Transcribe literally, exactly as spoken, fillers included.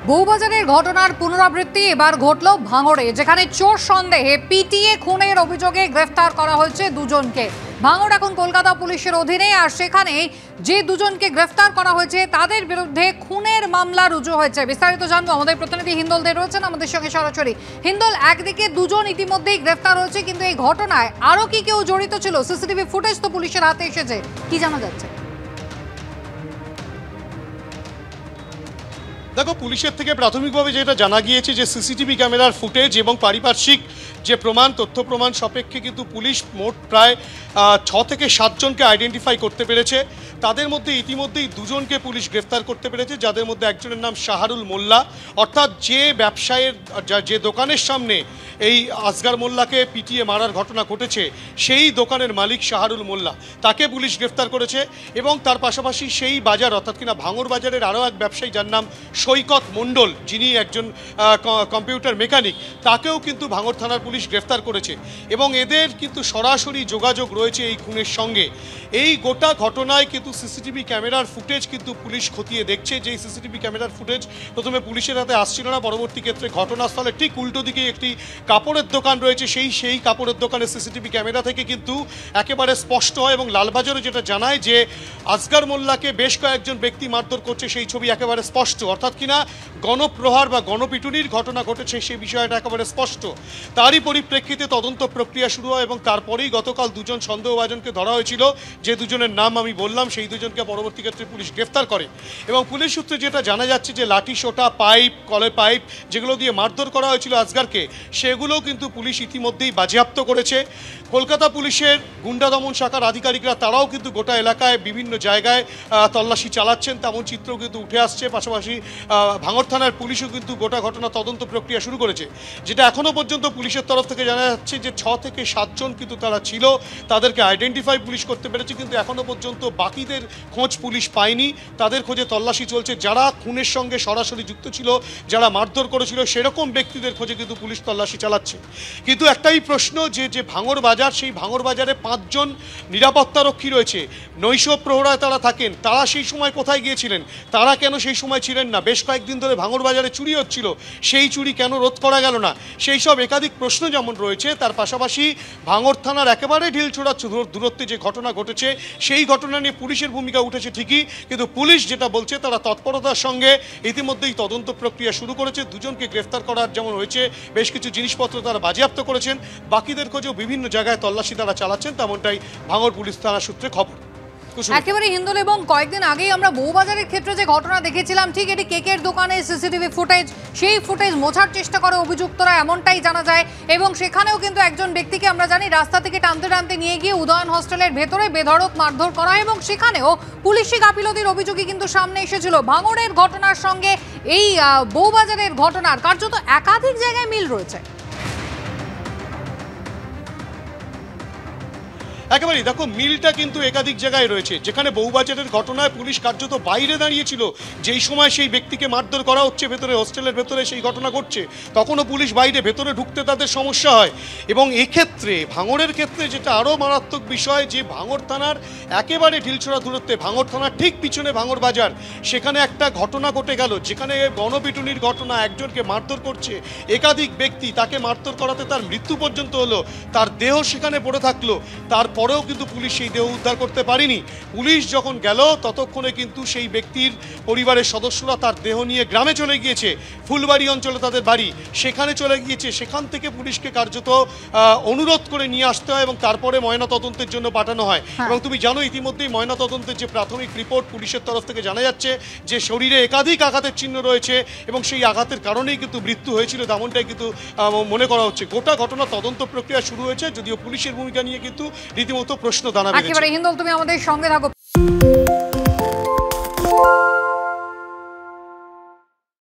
বউবাজারের ঘটনার পুনরাবৃত্তি এবার ঘটল ভাঙড়ে, যেখানে চোর সন্দেহে পিটিয়ে খুনের অভিযোগে গ্রেফতার করা হয়েছে দুজনকে। ভাঙড় এখন কলকাতা পুলিশের অধীনে, আর সেখানে যে দুজনকে গ্রেফতার করা হয়েছে তাদের বিরুদ্ধে খুনের মামলা রুজু হয়েছে। বিস্তারিত জানবো, আমাদের প্রতিনিধি হিন্দল দে রয়েছেন আমাদের সঙ্গে সরাসরি। হিন্দল, একদিকে দুজন ইতিমধ্যেই গ্রেফতার হয়েছে, কিন্তু এই ঘটনায় আরো কি কেউ জড়িত ছিল? সিসিটিভি ফুটেজ তো পুলিশের হাতে এসেছে, কি জানা যাচ্ছে? দেখো, পুলিশের থেকে প্রাথমিকভাবে যেটা জানা গিয়েছে যে সিসিটিভি ক্যামেরার ফুটেজ এবং পারিপার্শ্বিক যে প্রমাণ, তথ্য প্রমাণ সাপেক্ষে কিন্তু পুলিশ মোট প্রায় ছ থেকে সাতজনকে আইডেন্টিফাই করতে পেরেছে। তাদের মধ্যে ইতিমধ্যেই দুজনকে পুলিশ গ্রেফতার করতে পেরেছে, যাদের মধ্যে একজনের নাম শাহরুল মোল্লা, অর্থাৎ যে ব্যবসায়ের যে দোকানের সামনে এই আসগার মোল্লাকে পিটিয়ে মারার ঘটনা ঘটেছে সেই দোকানের মালিক শাহরুল মোল্লা, তাকে পুলিশ গ্রেফতার করেছে। এবং তার পাশাপাশি সেই বাজার অর্থাৎ কিনা ভাঙড় বাজারের আরও এক ব্যবসায়ী যার নাম সৈকত মণ্ডল, যিনি একজন কম্পিউটার মেকানিক, তাকেও কিন্তু ভাঙড় থানার পুলিশ গ্রেফতার করেছে। এবং এদের কিন্তু সরাসরি যোগাযোগ রয়েছে এই খুনের সঙ্গে। এই গোটা ঘটনায় কিন্তু সিসিটিভি ক্যামেরার ফুটেজ কিন্তু পুলিশ খতিয়ে দেখছে। যেই সিসিটিভি ক্যামেরার ফুটেজ প্রথমে পুলিশের হাতে আসছিল না, পরবর্তী ক্ষেত্রে ঘটনাস্থলে ঠিক উল্টো দিকে একটি কাপড়ের দোকান রয়েছে, সেই সেই কাপড়ের দোকানের সিসিটিভি ক্যামেরা থেকে কিন্তু একেবারে স্পষ্ট হয়। এবং লালবাজারে যেটা জানায় যে আসগার মোল্লাকে বেশ কয়েকজন ব্যক্তি মারধর করছে, সেই ছবি একেবারে স্পষ্ট, অর্থাৎ কিনা গণপ্রহার বা গণপিটুনির ঘটনা ঘটেছে সেই বিষয়টা একেবারে স্পষ্ট। তারই পরিপ্রেক্ষিতে তদন্ত প্রক্রিয়া শুরু হয় এবং তারপরেই গতকাল দুজন সন্দেহভাজনকে ধরা হয়েছিল, যে দুজনের নাম আমি বললাম, সেই দুজনকে পরবর্তী ক্ষেত্রে পুলিশ গ্রেফতার করে। এবং পুলিশ সূত্রে যেটা জানা যাচ্ছে যে লাঠি সোটা, পাইপ, কলের পাইপ যেগুলো দিয়ে মারধর করা হয়েছিল আসগারকে, সেগুলোও কিন্তু পুলিশ ইতিমধ্যেই বাজেয়াপ্ত করেছে। কলকাতা পুলিশের গুন্ডা দমন শাখার আধিকারিকরা তারাও কিন্তু গোটা এলাকায় বিভিন্ন জায়গায় তল্লাশি চালাচ্ছেন, তেমন চিত্র কিন্তু উঠে আসছে। পাশাপাশি ভাঙড় থানার পুলিশও কিন্তু গোটা ঘটনা তদন্ত প্রক্রিয়া শুরু করেছে। যেটা এখনও পর্যন্ত পুলিশের তরফ থেকে জানা যাচ্ছে যে ছ থেকে সাতজন কিন্তু তারা ছিল, তাদেরকে আইডেন্টিফাই পুলিশ করতে পেরেছে, কিন্তু এখনও পর্যন্ত বাকিদের খোঁজ পুলিশ পায়নি। তাদের খোঁজে তল্লাশি চলছে। যারা খুনের সঙ্গে সরাসরি যুক্ত ছিল, যারা মারধর করেছিল, সেরকম ব্যক্তিদের খোঁজে কিন্তু পুলিশ তল্লাশি চালাচ্ছে। কিন্তু একটাই প্রশ্ন, যে যে ভাঙড় বাজার, সেই ভাঙড় বাজারে পাঁচজন নিরাপত্তারক্ষী রয়েছে, নৈশ প্রহরায় তারা থাকেন, তারা সেই সময় কোথায় গিয়েছিলেন? তারা কেন সেই সময় ছিলেন না? বেশ কয়েকদিন ধরে ভাঙড় বাজারে চুরি হচ্ছিল, সেই চুরি কেন রোধ করা গেল না? সেই সব একাধিক প্রশ্ন যেমন রয়েছে, তার পাশাপাশি ভাঙড় থানার একেবারে ঢিলছোড়া দূরত্বে যে ঘটনা ঘটেছে, সেই ঘটনা নিয়ে পুলিশের ভূমিকা উঠেছে ঠিকই, কিন্তু পুলিশ যেটা বলছে তারা তৎপরতার সঙ্গে ইতিমধ্যেই তদন্ত প্রক্রিয়া শুরু করেছে। দুজনকে গ্রেফতার করার যেমন হয়েছে, বেশ কিছু জিনিসপত্র তারা বাজেয়াপ্ত করেছেন, বাকিদের খোঁজেও বিভিন্ন জায়গায় তল্লাশি তারা চালাচ্ছেন, তেমনটাই ভাঙড় পুলিশ থানা সূত্রে খবর। একেবারে হিন্দল, এবং কয়েকদিন আগেই আমরা বউবাজারের ক্ষেত্রে যে ঘটনা দেখেছিলাম, ঠিক এটি কেকের দোকানে সিসিটিভি ফুটেজ, সেই ফুটেজ মোছার চেষ্টা করে অভিযুক্তরা, এমনটাই জানা যায়। এবং সেখানেও কিন্তু একজন ব্যক্তিকে আমরা জানি রাস্তা থেকে টানতে টানতে নিয়ে গিয়ে উদয়ন হস্টেলের ভেতরে বেধড়ক মারধর করা, এবং সেখানেও পুলিশি গাফিলতির অভিযোগই কিন্তু সামনে এসেছিল। ভাঙড়ের ঘটনার সঙ্গে এই বউবাজারের ঘটনার কার্যত একাধিক জায়গায় মিল রয়েছে। একেবারেই দেখো, মিলটা কিন্তু একাধিক জায়গায় রয়েছে। যেখানে বউবাজারের ঘটনায় পুলিশ কার্যত বাইরে দাঁড়িয়েছিল, যেই সময় সেই ব্যক্তিকে মারধর করা হচ্ছে ভেতরে, হোস্টেলের ভেতরে সেই ঘটনা ঘটছে, তখনও পুলিশ বাইরে, ভেতরে ঢুকতে তাদের সমস্যা হয়। এবং এক্ষেত্রে ভাঙড়ের ক্ষেত্রে যেটা আরও মারাত্মক বিষয়, যে ভাঙড় থানার একেবারে ঢিলছোড়া দূরত্বে, ভাঙড় থানার ঠিক পিছনে ভাঙড় বাজার, সেখানে একটা ঘটনা ঘটে গেল, যেখানে গণপিটুনির ঘটনা, একজনকে মারধর করছে একাধিক ব্যক্তি, তাকে মারধর করাতে তার মৃত্যু পর্যন্ত হলো, তার দেহ সেখানে পড়ে থাকলো, তার পরেও কিন্তু পুলিশ সেই দেহ উদ্ধার করতে পারেনি। পুলিশ যখন গেল, ততক্ষণে কিন্তু সেই ব্যক্তির পরিবারের সদস্যরা তার দেহ নিয়ে গ্রামে চলে গিয়েছে, ফুলবাড়ি অঞ্চলে তাদের বাড়ি, সেখানে চলে গিয়েছে। সেখান থেকে পুলিশকে কার্যত অনুরোধ করে নিয়ে আসতে হয় এবং তারপরে ময়নাতদন্তের জন্য পাঠানো হয়। এবং তুমি জানো, ইতিমধ্যেই ময়নাতদন্তের যে প্রাথমিক রিপোর্ট পুলিশের তরফ থেকে জানা যাচ্ছে যে শরীরে একাধিক আঘাতের চিহ্ন রয়েছে এবং সেই আঘাতের কারণেই কিন্তু মৃত্যু হয়েছিল, তেমনটাই কিন্তু মনে করা হচ্ছে। গোটা ঘটনা তদন্ত প্রক্রিয়া শুরু হয়েছে, যদিও পুলিশের ভূমিকা নিয়ে কিন্তু রীতিমতো প্রশ্ন দানা বেঁধেছে। একেবারে হিন্দল, তুমি আমাদের সঙ্গে থাকো।